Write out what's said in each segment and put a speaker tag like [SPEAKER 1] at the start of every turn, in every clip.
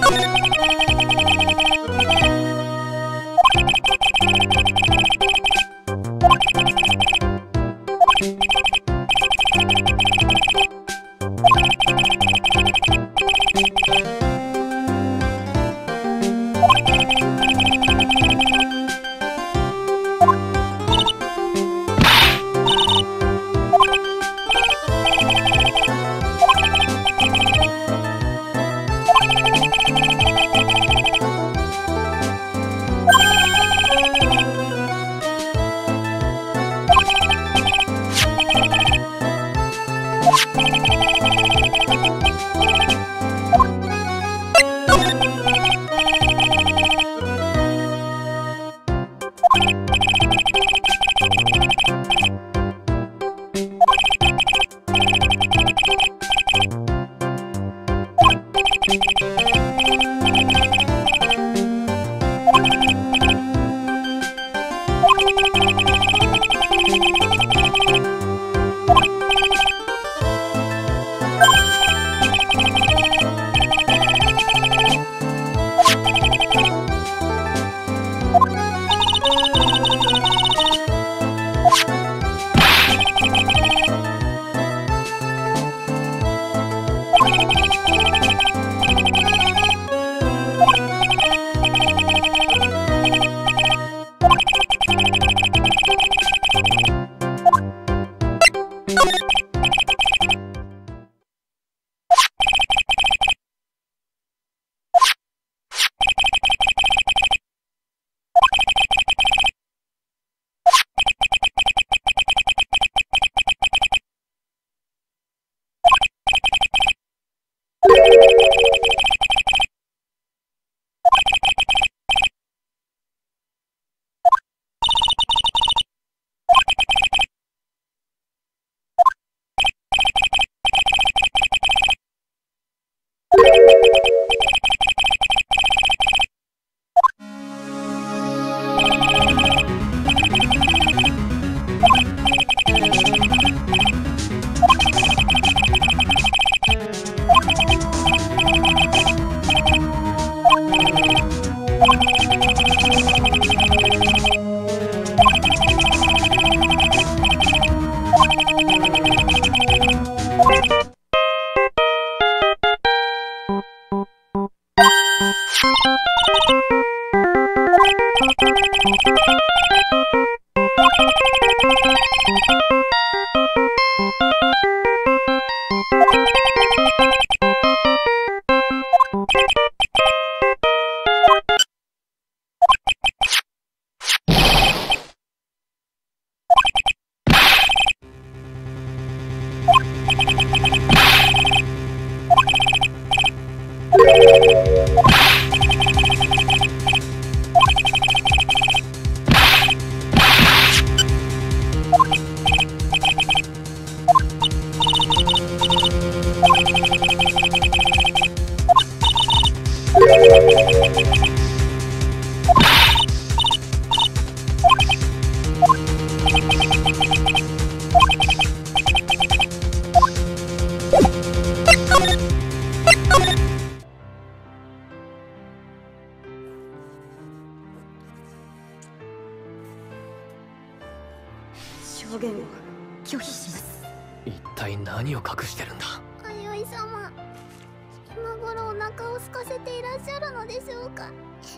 [SPEAKER 1] 証言を拒否します。
[SPEAKER 2] 一体何を隠してるんだ。
[SPEAKER 3] 弥生様、今頃お腹を空かせていらっしゃるのでしょうか。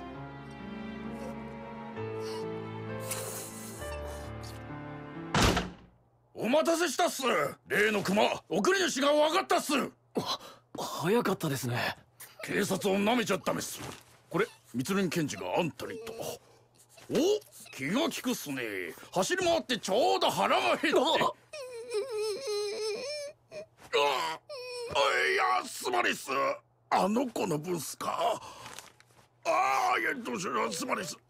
[SPEAKER 4] お待たせしたっす。例の熊、送り主が分かったっす。
[SPEAKER 2] 早かったですね。
[SPEAKER 4] 警察を舐めちゃダメっす。これ密林検事があんたにと。お、気が利くっすね。走り回ってちょうど腹が減って。いや、すまりっす。あの子の分っすか。いや、どうしよう、すまりっす。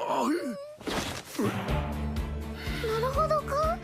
[SPEAKER 3] なるほどか。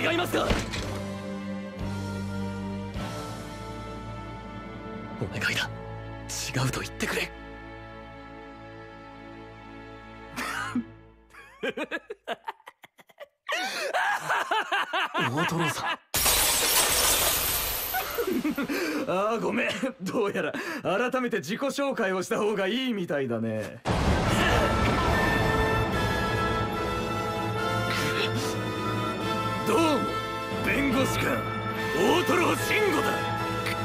[SPEAKER 2] 違いますか？お願いだ、違うと言ってくれ。大トロさん。
[SPEAKER 5] ああ、ごめん。どうやら改めて自己紹介をした方がいいみたいだね。どうも、弁護士官大トロ慎吾だ。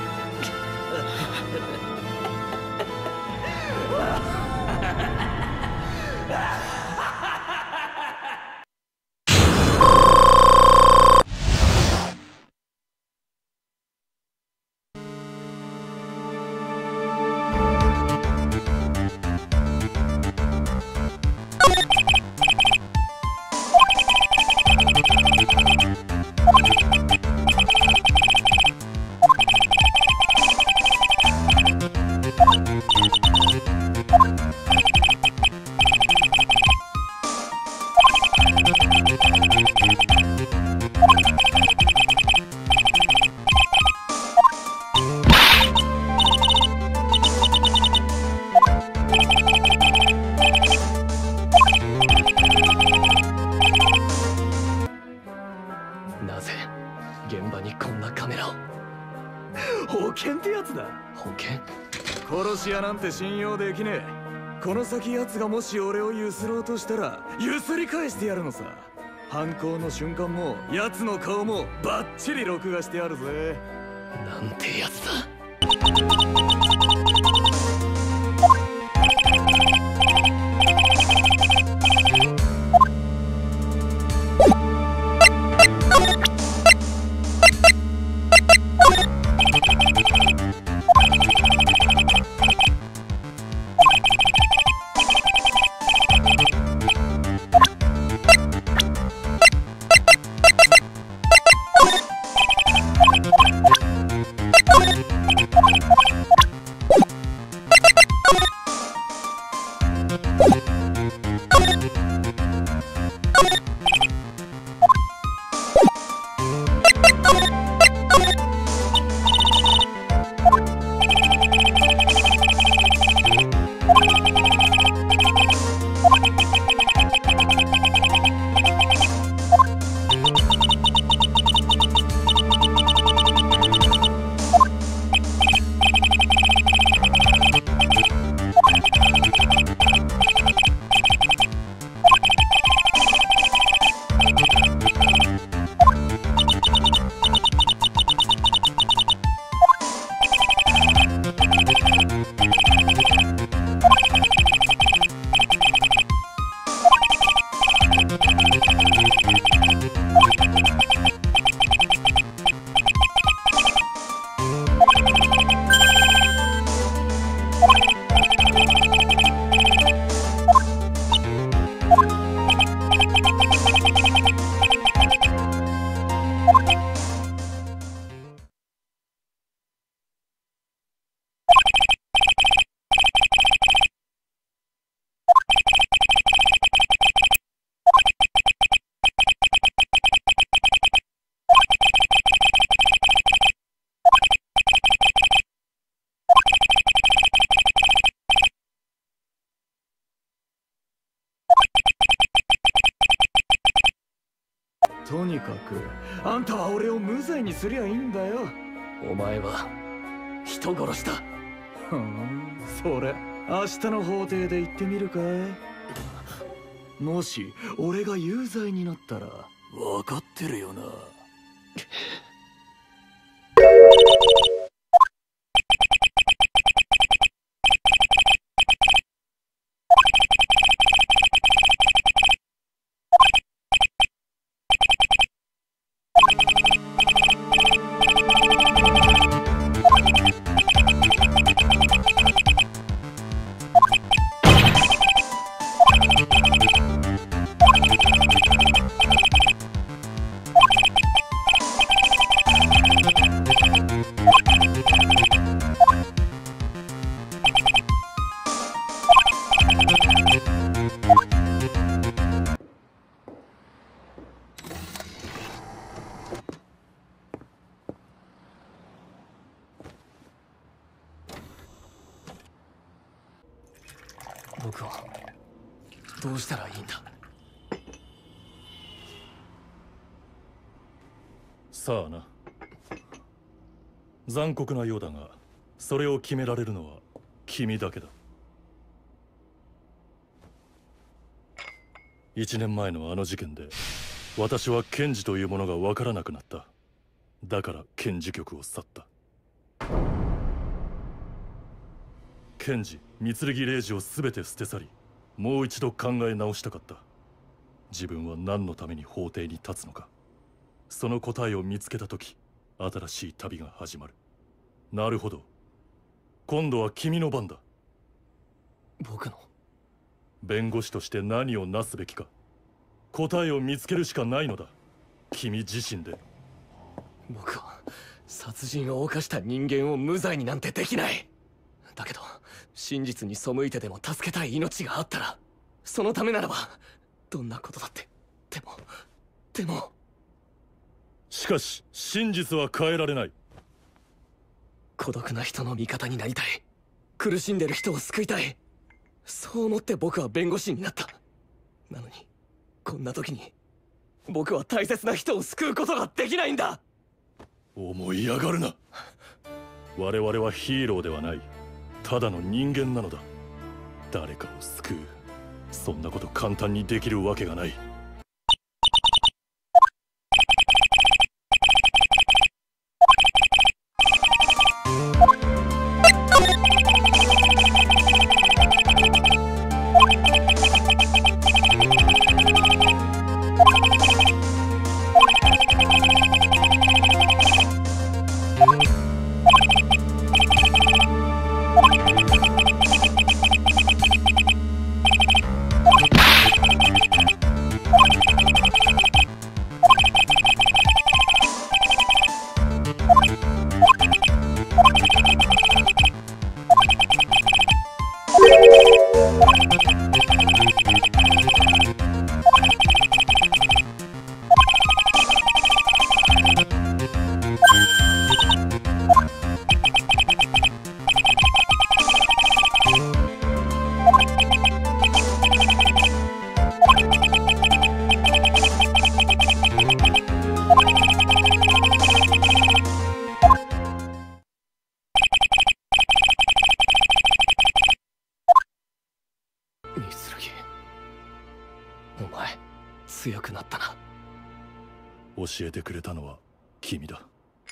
[SPEAKER 2] なぜ現場にこんなカメラを？
[SPEAKER 5] 保険ってやつだ。
[SPEAKER 2] 保険？
[SPEAKER 5] 殺し屋なんて信用できねえ。この先奴がもし俺をゆすろうとしたらゆすり返してやるのさ。犯行の瞬間も奴の顔もバッチリ録画してあるぜ。
[SPEAKER 2] なんてやつだ。
[SPEAKER 5] とにかくあんたは俺を無罪にすりゃいいんだよ。
[SPEAKER 2] お前は人殺しだ。
[SPEAKER 5] ふん、それ明日の法廷で言ってみるかい？もし俺が有罪になったら分かってるよな。
[SPEAKER 2] 僕はどうしたらいいんだ。
[SPEAKER 6] さあな。残酷なようだが、それを決められるのは君だけだ。1年前のあの事件で私は検事というものが分からなくなった。だから検事局を去った。検事三剣玲治を全て捨て去り、もう一度考え直したかった。自分は何のために法廷に立つのか。その答えを見つけた時、新しい旅が始まる。なるほど、今度は君の番だ。
[SPEAKER 2] 僕の
[SPEAKER 6] 弁護士として何をなすべきか、答えを見つけるしかないのだ。君自身で。
[SPEAKER 2] 僕は殺人を犯した人間を無罪になんてできない。だけど真実に背いてでも助けたい命があったら、そのためならばどんなことだって。でも
[SPEAKER 6] しかし真実は変えられない。
[SPEAKER 2] 孤独な人の味方になりたい。苦しんでる人を救いたい。そう思って僕は弁護士になった。なのにこんな時に僕は大切な人を救うことができないんだ。
[SPEAKER 6] 思い上がるな。我々はヒーローではない、ただの人間なのだ。誰かを救う、そんなこと簡単にできるわけがない。
[SPEAKER 2] お前強くなったな。
[SPEAKER 6] 教えてくれたのは君だ。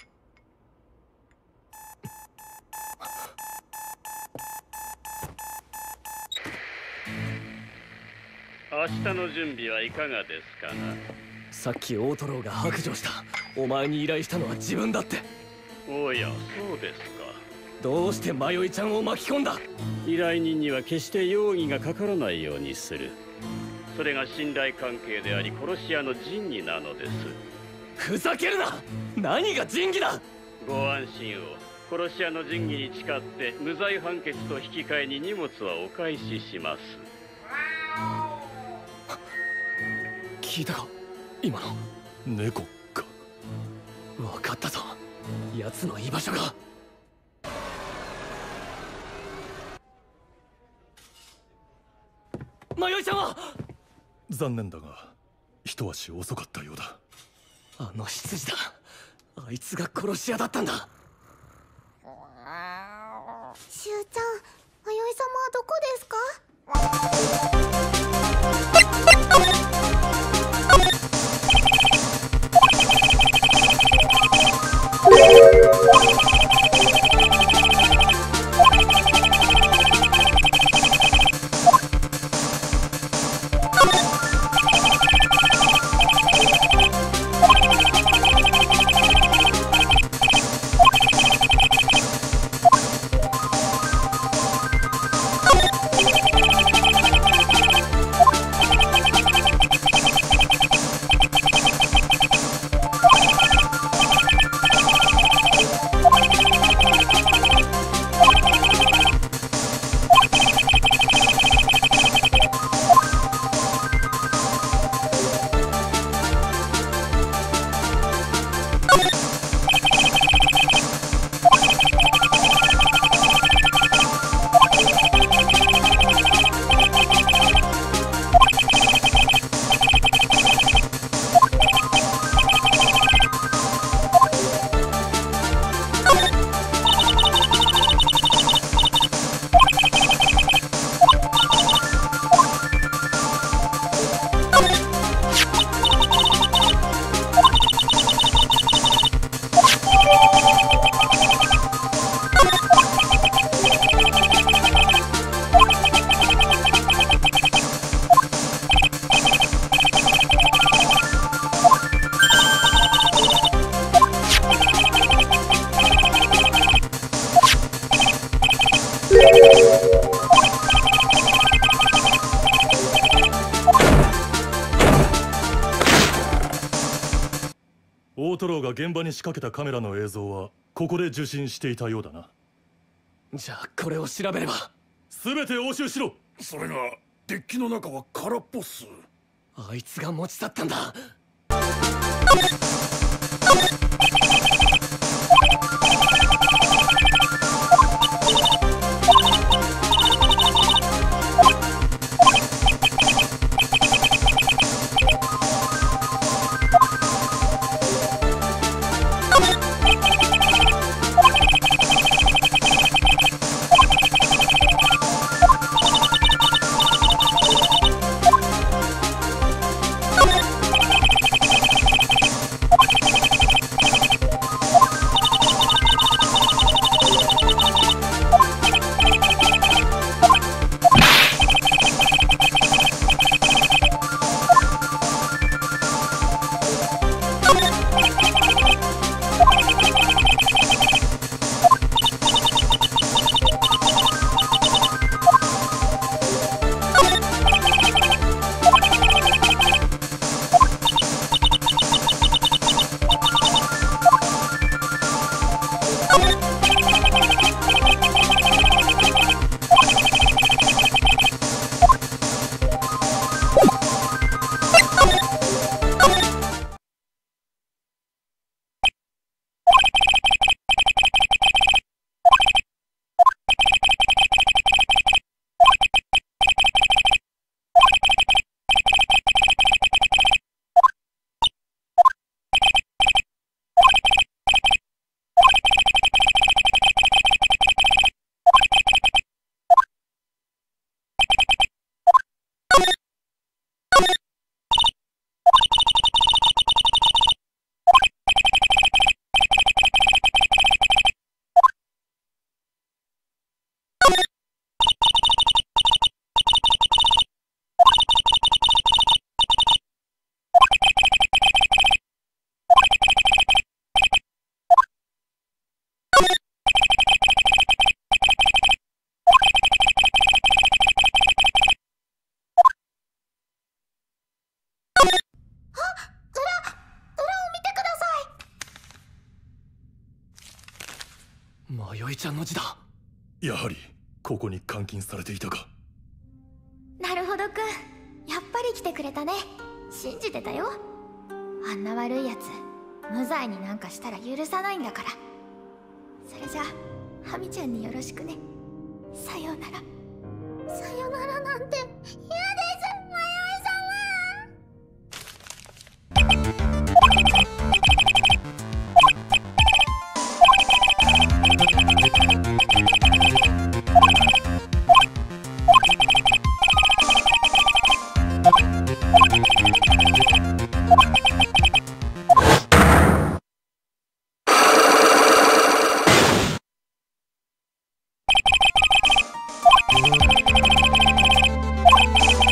[SPEAKER 7] 明日の準備はいかがですかな。
[SPEAKER 2] さっき大トロが白状した。お前に依頼したのは自分だって。
[SPEAKER 7] おや、そうですか。
[SPEAKER 2] どうして迷いちゃんを巻き込んだ。
[SPEAKER 7] 依頼人には決して容疑がかからないようにする。それが信頼関係であり殺し屋の仁義なのです。
[SPEAKER 2] ふざけるな。何が仁義だ。
[SPEAKER 7] ご安心を。殺し屋の仁義に誓って無罪判決と引き換えに荷物はお返しします。
[SPEAKER 2] 聞いたか今の。
[SPEAKER 6] 猫か。
[SPEAKER 2] 分かったぞ。奴の居場所が。迷いちゃんは。
[SPEAKER 6] 残念だが一足遅かったようだ。
[SPEAKER 2] あの執事だ。あいつが殺し屋だったんだ。
[SPEAKER 3] しゅうちゃん、迷い様はどこですか？
[SPEAKER 6] 大トロが現場に仕掛けたカメラの映像はここで受信していたようだな。
[SPEAKER 2] じゃあこれを調べれば。
[SPEAKER 6] 全て押収しろ。
[SPEAKER 4] それがデッキの中は空っぽっす。
[SPEAKER 2] あいつが持ち去ったんだ。弥生ちゃんの字だ。
[SPEAKER 6] やはりここに監禁されていたか。
[SPEAKER 3] なるほどくん、やっぱり来てくれたね。信じてたよ。あんな悪いやつ無罪になんかしたら許さないんだから。それじゃあハミちゃんによろしくね。さようなら。さよならなんて嫌です、弥生さんは。